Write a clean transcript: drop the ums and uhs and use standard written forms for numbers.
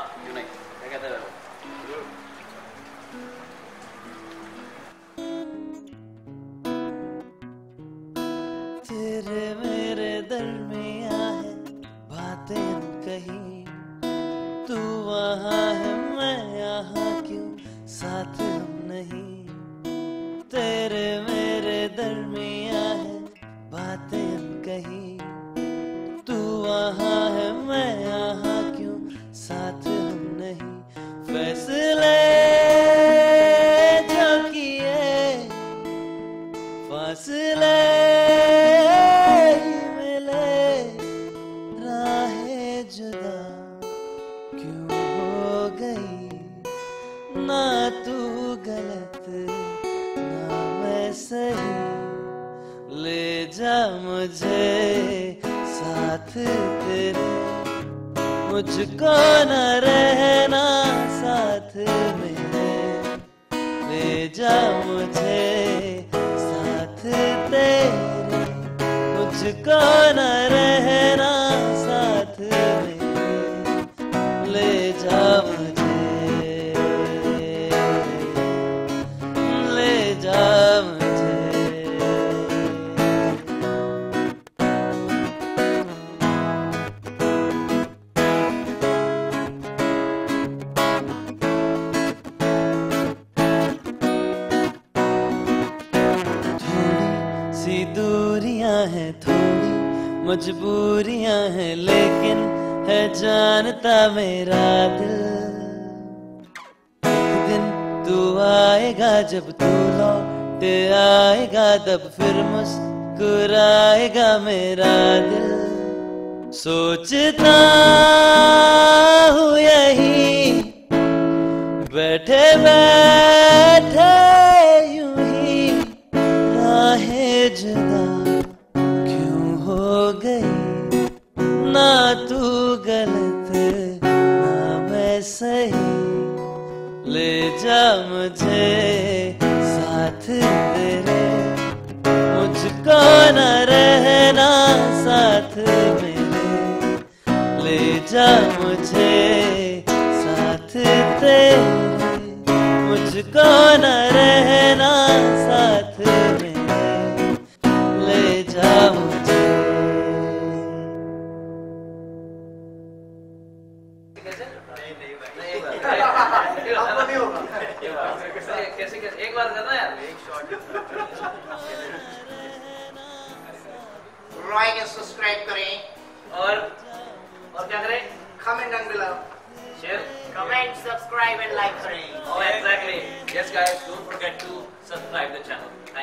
क्यों नहीं, क्या कहते हैं? तेरे मेरे दरमियां है बातें कहीं, तू वहाँ है मैं यहाँ क्यों साथ हम नहीं। तेरे मेरे दरमियां है बातें कहीं, तू वहाँ है मैं यहाँ क्यों साथ हम नहीं। फैसले जो किए फासले मिले, राहें जुदा क्यों हो गई। ना तू गलत ना मैं सही, ले जा मुझे साथ तेरे, मुझको न रहना साथ मेरे। ले जा मुझे साथ तेरे, मुझको न रहना साथ मेरे। ले जा मुझे, ले जा मुझे। दूरियां हैं थोड़ी मजबूरियां हैं, लेकिन है जानता मेरा दिल। एक दिन तू आएगा जब तू लौट आएगा, तब फिर मुस्कुराएगा मेरा दिल। सोचता हूँ यही बैठे बैठे यूं ही, राहें जुदा क्यों हो गई। ना तू गलत ना मैं सही, ले जा मुझे साथ तेरे, मुझको न रहना साथ मेरे। ले जा मुझे साथ तेरे, मुझको न रहना साथ मेरे। ले जा मुझे। कैसे कैसे एक बार करना यार, एक शॉट। लाइक एंड सब्सक्राइब करें और क्या करें? Comment down below, share, comment, subscribe and like करें। Oh, exactly. Yes, guys, don't forget to subscribe the channel.